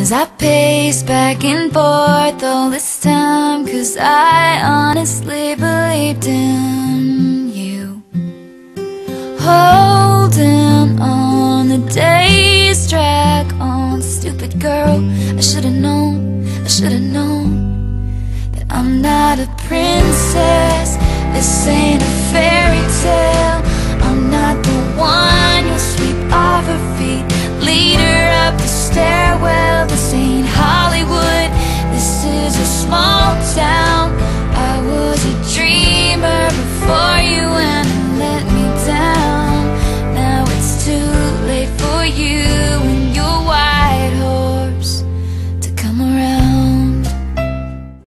As I pace back and forth all this time, 'cause I honestly believed in you. Holding on, the days drag on. Stupid girl, I should've known that I'm not a princess. This ain't a